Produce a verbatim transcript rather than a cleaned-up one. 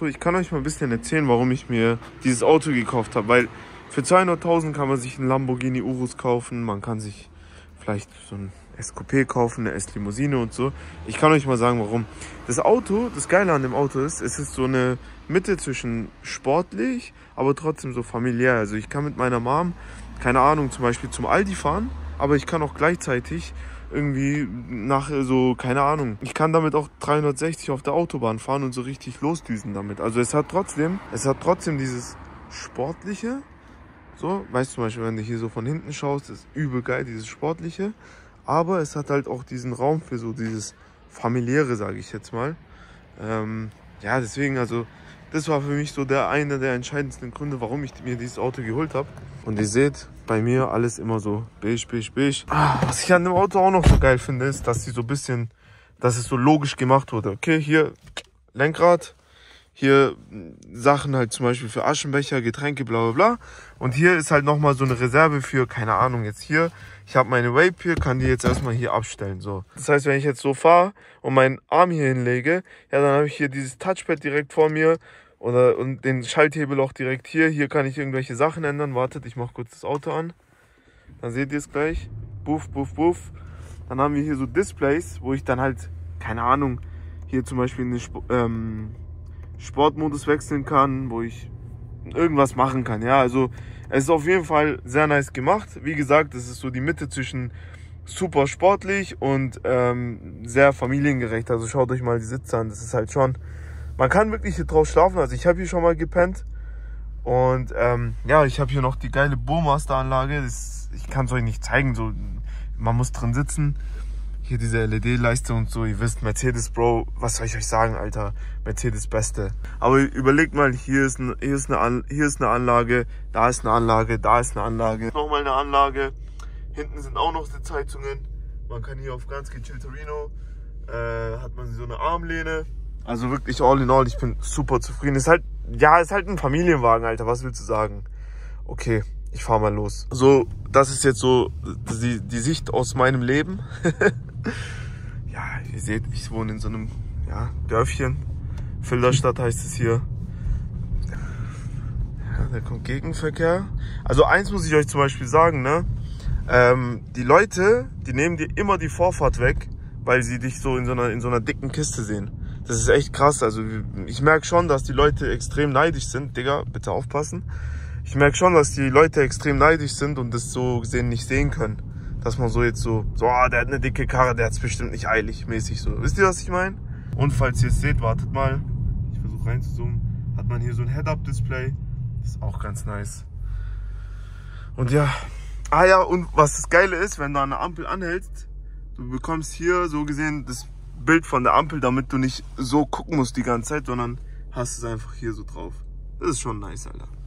Auto. Ich kann euch mal ein bisschen erzählen, warum ich mir dieses Auto gekauft habe. Weil für zweihunderttausend kann man sich einen Lamborghini Urus kaufen. Man kann sich vielleicht so ein S Coupé kaufen, eine S-Limousine und so. Ich kann euch mal sagen, warum. Das Auto, das Geile an dem Auto ist, es ist so eine Mitte zwischen sportlich, aber trotzdem so familiär. Also ich kann mit meiner Mom, keine Ahnung, zum Beispiel zum Aldi fahren, aber ich kann auch gleichzeitig irgendwie nach so, keine Ahnung, ich kann damit auch dreihundertsechzig auf der Autobahn fahren und so richtig losdüsen damit. Also es hat trotzdem, es hat trotzdem dieses Sportliche, so, weißt du zum Beispiel, wenn du hier so von hinten schaust, ist übel geil, dieses Sportliche, aber es hat halt auch diesen Raum für so dieses Familiäre, sage ich jetzt mal. Ähm, ja, deswegen, also, das war für mich so der eine der entscheidendsten Gründe, warum ich mir dieses Auto geholt habe. Und ihr seht, bei mir alles immer so beige, beige, beige. Ah, was ich an dem Auto auch noch so geil finde, ist, dass sie so ein bisschen, dass es so logisch gemacht wurde. Okay, hier Lenkrad, hier Sachen halt zum Beispiel für Aschenbecher, Getränke, bla bla bla. Und hier ist halt nochmal so eine Reserve für, keine Ahnung, jetzt hier. Ich habe meine Vape hier, kann die jetzt erstmal hier abstellen. So. Das heißt, wenn ich jetzt so fahre und meinen Arm hier hinlege, ja, dann habe ich hier dieses Touchpad direkt vor mir oder, und den Schalthebel auch direkt hier. Hier kann ich irgendwelche Sachen ändern. Wartet, ich mache kurz das Auto an. Dann seht ihr es gleich. Buff, buff, buff. Dann haben wir hier so Displays, wo ich dann halt, keine Ahnung, hier zum Beispiel eine Sp ähm, Sportmodus wechseln kann, wo ich irgendwas machen kann. Ja, also es ist auf jeden Fall sehr nice gemacht. Wie gesagt, es ist so die Mitte zwischen super sportlich und ähm, sehr familiengerecht. Also schaut euch mal die Sitze an. Das ist halt schon, man kann wirklich hier drauf schlafen. Also ich habe hier schon mal gepennt. Und ähm, ja, ich habe hier noch die geile Burmaster-Anlage. Das, ich kann es euch nicht zeigen. So, man muss drin sitzen. Hier diese L E D-Leiste und so. Ihr wisst, Mercedes, Bro, was soll ich euch sagen, Alter? Mercedes Beste. Aber überlegt mal, hier ist, ein, hier, ist eine An hier ist eine Anlage, da ist eine Anlage, da ist eine Anlage. Nochmal eine Anlage. Hinten sind auch noch Sitzheizungen. Man kann hier auf ganz gechillt Torino, äh, hat man so eine Armlehne. Also wirklich all in all, ich bin super zufrieden. Ist halt, ja, ist halt ein Familienwagen, Alter. Was willst du sagen? Okay, ich fahr mal los. So, das ist jetzt so die, die Sicht aus meinem Leben. Ja, ihr seht, ich wohne in so einem ja, Dörfchen. Filderstadt heißt es hier. Ja, da kommt Gegenverkehr. Also eins muss ich euch zum Beispiel sagen, ne? Ähm, die Leute, die nehmen dir immer die Vorfahrt weg, weil sie dich so in so einer, in so einer dicken Kiste sehen. Das ist echt krass. Also ich merke schon, dass die Leute extrem neidisch sind. Digga, bitte aufpassen. Ich merke schon, dass die Leute extrem neidisch sind und das so gesehen nicht sehen können. Dass man so jetzt so, so, oh, der hat eine dicke Karre, der hat es bestimmt nicht eilig, mäßig so. Wisst ihr, was ich meine? Und falls ihr es seht, wartet mal. Ich versuche reinzuzoomen. Hat man hier so ein Head-Up-Display. Das ist auch ganz nice. Und ja. Ah ja, und was das Geile ist, wenn du an der Ampel anhältst, du bekommst hier so gesehen das Bild von der Ampel, damit du nicht so gucken musst die ganze Zeit, sondern hast es einfach hier so drauf. Das ist schon nice, Alter.